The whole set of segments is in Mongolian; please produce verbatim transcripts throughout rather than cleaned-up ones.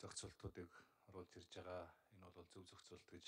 зохицуултуудыг оруулж ирж байгаа. Энэ бол зөв зохицуулт гэж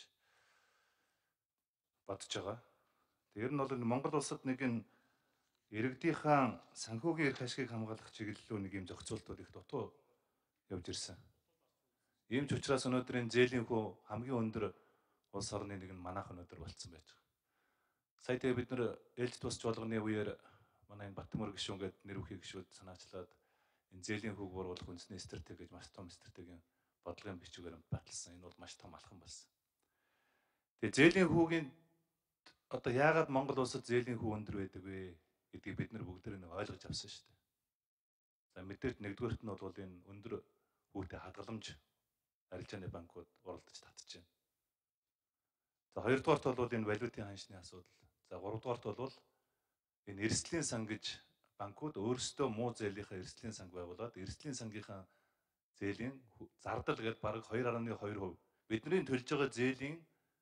бодож байгаа. Тэр нь бол Монгол улсад нэг нь иргэдийнхаа санхүүгийн эрх ашигыг хамгаалах чиглэлөө нэг юм зохицуултууд их дутуу явж ирсэн. Ийм ч учраас өнөөдөр энэ зээлийн хүү хамгийн өндөр улс орны нэг нь манайх өнөөдөр болцсон байж байгаа. Сая тэгээ бид нар ээлж тусч болгоны үеэр манай энэ Батмөр гишүүн гээд нэр бүхий гишүүд санаачлаад энэ зээлийн хүүг бууруулах үндэсний стратеги гэж маш том стратегийн бодлогын бичгээр баталсан. Энэ бол маш том алхам болсон. Тэгээ зээлийн хүүгийн одоо яагаад Монгол улсад зээлийн хүү өндөр байдаг вэ гэдгийг бид нар бүгд нэг ойлгож авсан шүү дээ. За мэдээж нэгдүгээрт нь бол энэ өндөр хүүтэй хадгаламж арилжааны банкуд уралдаж татж байна. За хоёрдугаарт бол энэ валютын ханшны асуудал. За гуравдугаарт бол энэ эрсдлийн сан гэж банкуд өөрсдөө муу зээлийнхаа эрсдлийн санг байгуулад эрсдлийн сангийнхаа зээлийн зардал гэдэг бараг two point two хувь бидний төлж байгаа зээлийн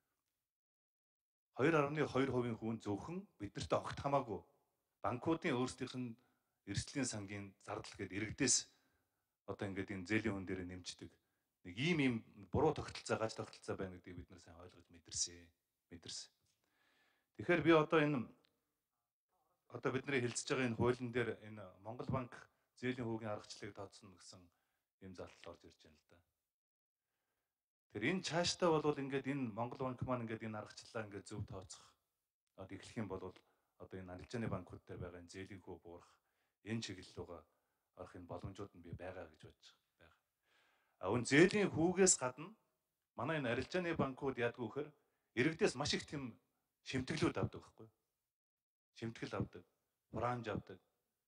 two point two хувийн хүн зөвхөн биднэртээ огт хамаагүй банкуудын өөрсдийнх нь эрсдлийн сангийн зардал гэдэг иргэдээс одоо ингээд энэ зээлийн хүн дээр нэмждэг нэг ийм ийм буруу тогтолцоо гаж тогтолцоо байна гэдгийг бид нар сайн ойлгож мэдэрсэн мэдэрсэн. Тэгэхээр би одоо энэ одоо бидний хэлцэж байгаа энэ хуулийн дээр энэ Монгол банк зээлийн хүүгийн аргачлалыг тооцсон гэсэн юм залтал орж ирж байна л да. Тэр энэ цаашдаа бол ингээд энэ Монгол банк маань ингээд энэ аргачлалаа ингээд зөв тооцох одоо эхлэх юм бол одоо энэ арилжааны банкуд дээр байгаа энэ зээлийн хүү буурах энэ чиглэлөөгөө орох энэ боломжууд нь би байгаа гэж бодож байгаа. А өн зээлийн хүүгээс гадна манай энэ арилжааны банкуд яадгүй вэхээр иргэдээс маш их тийм шимтгэлүүд авдаг байхгүй. Шимтгэл авдаг, хураамж авдаг.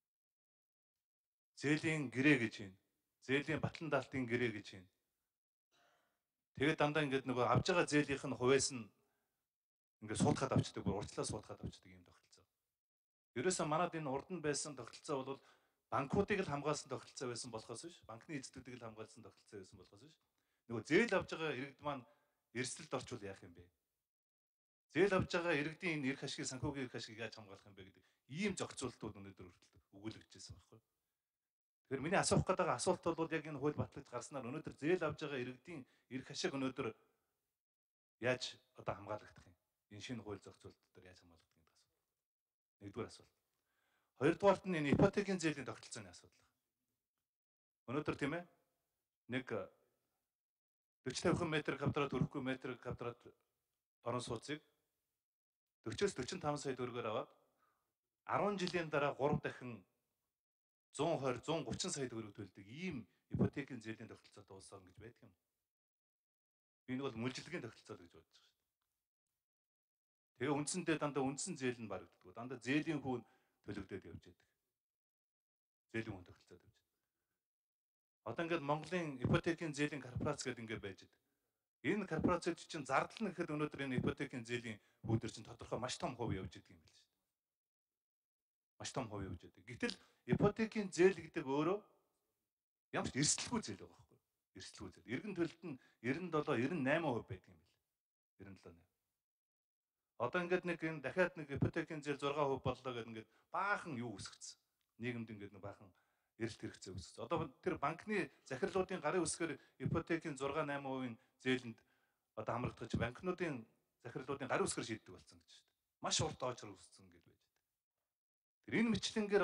Зээлийн гэрээ гэж байна. Зээлийн батлан даалтын гэрээ гэж байна. Тэгээд дандаа ингээд нөгөө авж байгаа зээлийнх нь хувьяас нь ингээд суудахад авчдаг, бүр урьдчилан суудахад авчдаг юм тогтолцоо. Ерөөсөө манад энэ урд нь байсан тогтолцоо бол банкуудыг л хамгаалсан тогтолцоо байсан болохоос биш, банкны эзэдүүдийг л хамгаалсан тогтолцоо байсан болохоос биш. Нөгөө зээл авж байгаа иргэд маань эрсдэлд орчвол яах юм бэ? Зээл авж байгаа иргэдийн энэ эрх ашигыг санхүүгийн эрх ашигыг яаж хамгаалах юм бэ гэдэг ийм зохицуултууд өнөөдөр хүртэл өгүүлэгдчихсэн байхгүй. Тэгэхээр миний асуух гэдэг асуулт бол яг энэ хууль батлагдж гарснаар өнөөдөр зээл авж байгаа иргэдийн эрх ашиг өнөөдөр яаж одоо хамгаалагдах юм? Энэ шинэ хууль зохицуулт дээр яаж хамгаалагдах юм гэдэг асуулт. Нэгдүгээр асуулт. Хоёрдугаарт нь энэ ипотекийн зээлийн тогтолцооны асуудал. Өнөөдөр тийм ээ нэг forty тавин метр квадрат өрөхгүй метр квадрат орон сууцыг forty-с forty-five сая төгрөгөөр аваад ten жилийн дараа three дахин one twenty, one thirty сая төгрөг төлдөг ийм ипотекийн зээлийн тогтолцоотой улс орн гэж байдаг юм. Энэ бол мөлжлөгийн тогтолцоо гэж бодож байгаа шүү дээ. Тэгээ үндсэндээ дандаа үндсэн зээл нь барагддаг. Дандаа зээлийн хүн төлөгдөд явж байдаг. Зээлийн хүн тогтолцоод явж байдаг. Одоо ингээд Монголын ипотекийн зээлийн корпорац гэдэг ингээд байж байдаг. Энэ корпорацид чинь зардал нь гэхэд өнөөдөр энэ ипотекийн зээлийн хүүдэр чинь тодорхой маш том хувь явж идэг юм байна шүү дээ. Маш том хувь явж идэг. Гэтэл ипотекийн зээл гэдэг өөрөө ямар ч эрсдэлгүй зээл байгаа байхгүй юу? Эрсдэлгүй зээл. Иргэн төлөлт нь ninety-seven, ninety-eight хувь байдаг юм байна. ninety-seven. Одоо ингээд нэг энэ дахиад нэг ипотекийн зээл six хувь боллоо гэдэг ингээд баахан юу үсгэсэн. Нийгэмд ингээд нэг баахан эрэлт хэрэгцээ үсгэсэн. Одоо тэр банкны захирлуудын гарын үсгээр ипотекийн six eight хувийн зээлэнд одоо хамрагдаж банкнуудын захирлуудын гарын үсгээр шийддэг болсон гэж шүү дээ. Маш урт оочрол үсгсэн гэж байж дээ. Тэр энэ мэтлэнгээр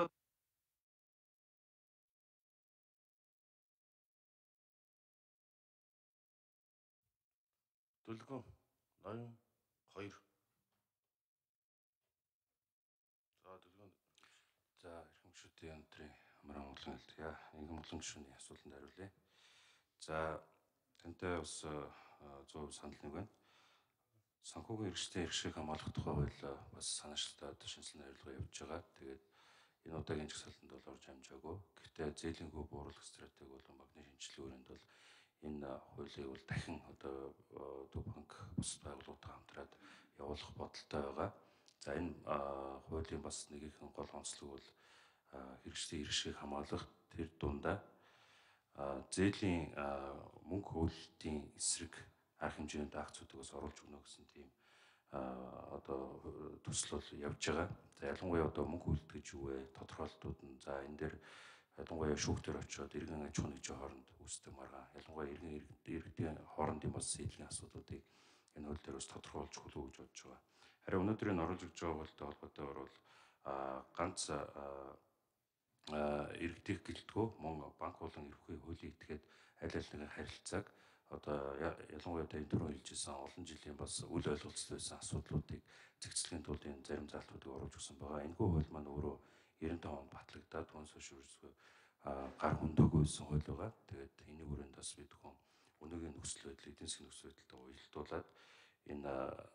Дүлгэн ninety-two. За дүлгэн за эрхэм гишүүдийн өндрийн амар Монголын хэлтгий. Ингээм Монголын гишүүний асуултанд хариулъя. За тантай бас зөв санал нэг байна. Санхүүгийн эрхчлэн эрх шиг хамгаалах тухай хууль бас санаачлалтад одоо шинжилгээ хариулга явьж байгаа. Тэгээд энэ удаагийн жагсаалтанд бол орж амжаагүй. Гэхдээ зээлийн хүү бууруулах стратеги болон банкны шинжилгээнд бол энэ хуулийг бол дахин одоо Төв банк бус байгууллагатай хамтраад явуулах бодолтой байгаа. За энэ хуулийн бас нэг их гол онцлог бол хэрэгжлийн эрх шиг хамгаалах тэр дундаа зээлийн мөнгө хөлтийн эсрэг арга хэмжээнд акцуудыг бас оруулж өгнө гэсэн тийм одоо төсөл бол явж байгаа. За ялангуяа одоо мөнгө хөлт гэж юу вэ? Тодорхойлтууд нь за энэ дээр ялангуяа шүүхтэр очиод иргэн аж ахуйн нэгжийн хооронд үүсдэг маргаан, ялангуяа иргэн иргэдийн хоорондын бас зээлийн асуудлуудыг энэ хууль дээр бас тодорхойлж хүлэв гэж бодож байгаа. Харин өнөөдөр энэ оруулж өгч байгаа хуультай холбоотойгоор бол ганц иргэдийг гэлтгөө мөн банк болон эрхүй хуулийг итгээд аль аль нэгэн харилцааг одоо ялангуяа энэ түрүү хэлжсэн олон жилийн бас үл ойлголцол байсан асуудлуудыг зэгцлэхийн тулд энэ зарим залтуудыг оруулж өгсөн байгаа. Энэхүү хууль маань өөрөө девяносто таван онд батлагдаад түнс хойшролцгүй гар хөндөөгүй байсан хууль байгаа. Тэгээд энэ хүрээнд бас бид хүн өнөөгийн нөхцөл байдал, эдийн засгийн нөхцөл байдалтай уялдуулаад энэ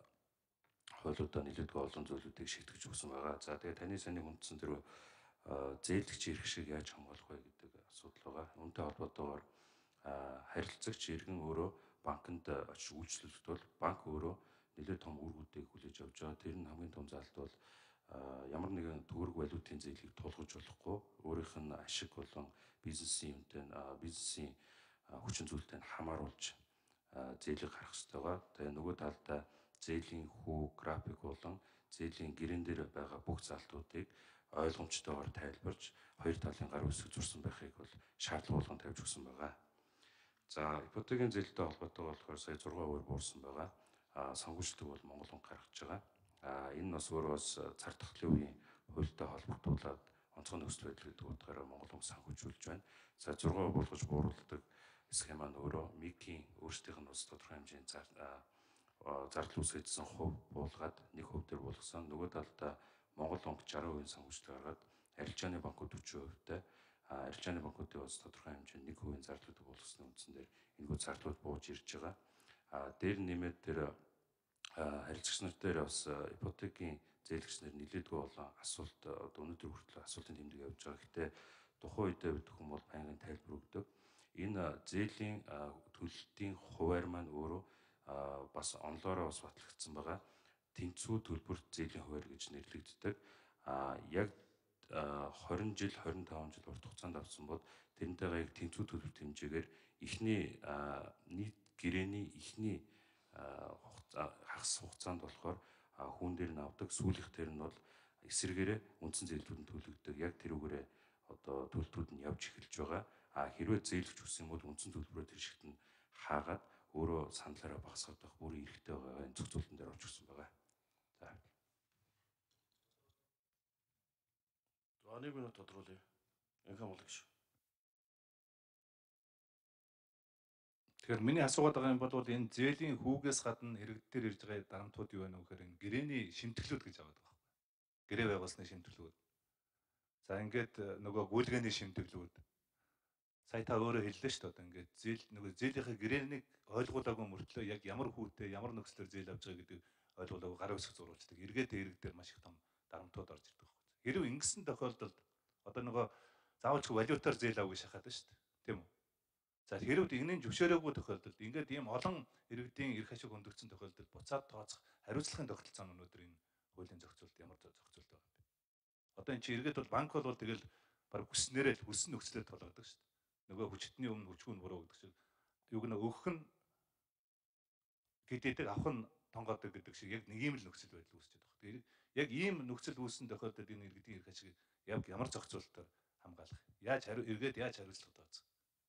хуулиудаа нэлээдгүй олон зүйлүүдийг шийтгэж өгсөн байгаа. За тэгээд таны саний хүндсэн тэр зээлэгчийн эрх шиг яаж хамгаалах вэ гэдэг асуудал байгаа. Үүнтэй холбоотойгоор харилцагч иргэн өөрөө банкнд очиж үйлчлүүлэхэд бол банк өөрөө нэлээд том үүргүүдийг хүлээж авч байгаа. Тэр нь хамгийн том залт бол ямар нэгэн төгрөг валютын зээлийг тулгаж болохгүй, өөрийнх нь ашиг болон бизнесийн юмтай бизнесийн хүчин зүйлтэй хамааруулж зээлийг гаргах хэрэгтэй байгаа. Тэгээ нөгөө талдаа зээлийн хүү, график болон зээлийн гэрэн дээр байгаа бүх залтуудыг ойлгомжтойгоор тайлбарж хоёр талын гар үсэг зурсан байхыг бол шаардлага болгон тавьж өгсөн байгаа. За ипотекийн зээлтэй холбоотойгоор болохоор сая зураг хувиар буурсан байгаа. А санхүүжилтийг бол Монгол банк гаргаж байгаа. А энэ бас өөрөө бас цар тахлын үеийн хуультай холбогдуулаад онцгой нөхцөл байдал гэдэг утгаараа Монгол банк санхүүжүүлж байна. За зураг буулгаж бууруулдаг схем маань өөрөө МИК-ийн өөрсдийнх нь бас тодорхой хэмжээний зардал үүсгэжсэн хувь буулгаад нэг хувь дээр буулгасан. Нөгөө талдаа Монгол банк шаран хувийн санхүүжилт гаргаад арилжааны банкуд өчөө хувьтай арилжааны банкуудын бас тодорхой хэмжээнд нэг хувийн зарлуудыг болгосны үндсэн дээр энэхүү зарлууд бууж ирж байгаа. А дээр нэмээд тэр харилцагч нар дээр бас ипотекийн зээлэгч нар нэлээдгүй болон асуулт одоо өнөөдөр хүртэл асуултын тэмдэг явж байгаа. Гэхдээ тухайн үедээ бид хүмүүс бол байнгын тайлбар өгдөг. Энэ зээлийн төлөлтийн хуваар маань өөрөө бас онлоороо бас батлагдсан байгаа. Тэнцвүү төлбөрт зээлийн хуваар гэж нэрлэгддэг. А яг двадцать жил, двадцать таван жил урт хугацаанд авсан бол тэрнтэйгээ яг тэнцвүү төлбөрт хэмжээгээр эхний нийт гэрээний эхний хагас хугацаанд болохоор хүүн дээр нь авдаг, сүүлийнхтэр нь бол эсрэгээрээ үндсэн зээлүүд нь төлөгддөг. Яг тэрүүгээрээ одоо төлөлтүүд нь явж эхэлж байгаа. А хэрвээ зээлж хүссэн бол үндсэн төлбөрөө тэр шигт нь хаагаад өөрөө саналаараа багасгаад байх бүрийн эрхтэй байгаа энэ зохицуултан дээр орж ирсэн байгаа. За. За нэг минут тодруулъя. Инхэм болгош. Тэгэхээр миний асуугаад байгаа юм бол энэ зээлийн хүүгээс гадна иргэдээр ирж байгаа дарамтууд юу вэ нөхөр энэ гэрээний шимтгэлүүд гэж аваад байгаа. Гэрээ байгуулсны шимтгэлүүд. За ингээд нөгөө гүйлгээний шимтгэлүүд. Сая та өөрөө хэллээ шүү дээ. Одоо ингээд зээл нөгөө зээлийнхээ гэрээнийг ойлгуулаагүй мөртлөө яг ямар хүүтэй ямар нөхцлөөр зээл авч байгаа гэдэг ойлгуулаагүй гар үсэг зурулцдаг. Эргээд иргэдээр маш их том дарамтууд орж ирдэг байхгүй. Хэрвээ ингэсэн тохиолдолд одоо нөгөө заавалч валютаар зээл авах шахаад байна шүү дээ. Тийм үү? За хэрвээ энэний зөвшөөрөөгүй тохиолдолд ингээд ийм олон иргэдийн эрх ашиг хөндөгдсөн тохиолдолд буцаад тооцох хариуцлагын тогтолцоо нь өнөөдөр энэ хуулийн зохицуулт ямар зохицуулт байгаа юм бэ? Одоо эн чинь иргэд бол банк бол тэгэл баг хүснээрээ л хүссэн нөхцөлөд толгодог шүү дээ. Нөгөө хүчтний өмнө хүчгүй нь буруу гэдэг шиг юг нь өгөх нь гэдэдэг авах нь тонгоодог гэдэг шиг яг нэг юм л нөхцөл байдал үүсчихэд байна. Тэгэхээр яг ийм нөхцөл үүссэн тохиолдолд энэ иргэдийн эрх ашиг яг ямар зохицуулалтаар хамгаалах? Яаж хариу эргээд яаж хариуцлага тооцох?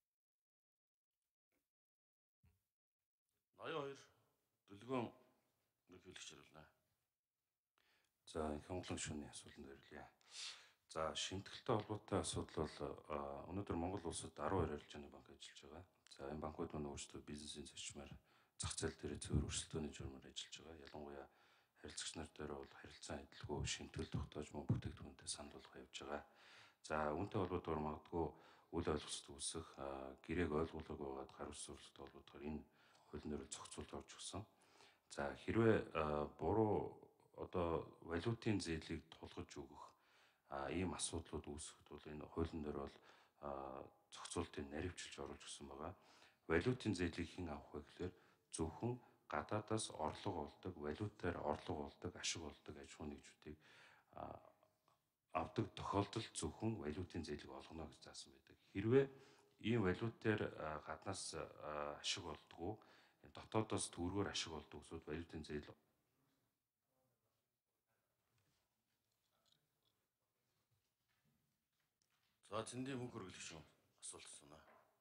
ноён хоёр Дүлгөөн нөхөөлөгч хариулна. За инхэм олон шүний асуултанд хариулъя. За шимтгэлтэй холбоотой асуудал бол өнөөдөр Монгол улсад арван хоёр арилжааны банк ажиллаж байгаа. За энэ банкуд маань өөрсдөө бизнесийн зарчмаар зах зээл дээр цэвэр өрсөлдөөний журмаар ажиллаж байгаа. Ялангуяа харилцагч нар дээр бол харилцан адилгүй шимтгэл тогтоож мөн бүтээгдэхүүнтэй санал болгох явж байгаа. За үүнтэй холбоотойгоор магадгүй үл ойлголцол үүсэх, гэрээг ойлгуулаагүй байгаад гар үс сурлалтай холбоотойгоор энэ хуулийн дээр зохицуулт орж өгсөн. За хэрвээ буруу одоо валютын зээлийг тулгаж өгөх ийм асуудлууд үүсэхэд бол энэ хуулийн дээр бол зохицуултыг наривчилж оруулж өгсөн байгаа. Валютын зээлийг хэн авах вэ гэхээр зөвхөн гадаадаас орлого олдог, валютаар орлого олдог, ашиг олдог аж ахуйн нэгжүүдийг авдаг тохиолдолд зөвхөн валютын зээлийг олгоно гэж заасан байдаг. Хэрвээ ийм валютаар гаднаас ашиг олдгоо, дотоодоос төгрөгөөр ашиг олдог усуд валютын зээл За зэндийн мөнгө хөргөлөх шүү. Асуулт асууна.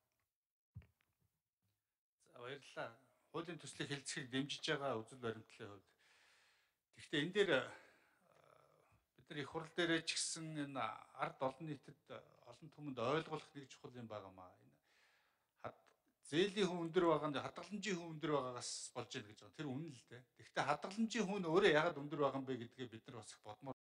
За баярлалаа. Хуулийн төслийг хэлцэхийг дэмжиж байгаа үзэл баримтлалын хувьд. Гэхдээ энэ дээр бид нар их хурл дээрээ ч гэсэн энэ ард олон нийтэд олон түмэнд ойлгуулах нэг чухал юм байнамаа. Энэ зээлийн хүн өндөр байгаа нь хадгаламжийн хүн өндөр байгаагаас болж ийн гэж байгаа. Тэр үнэн л дээ. Гэхдээ хадгаламжийн хүн өөрөө яагаад өндөр байгаа юм бэ гэдгээ бид нар бас бодмоор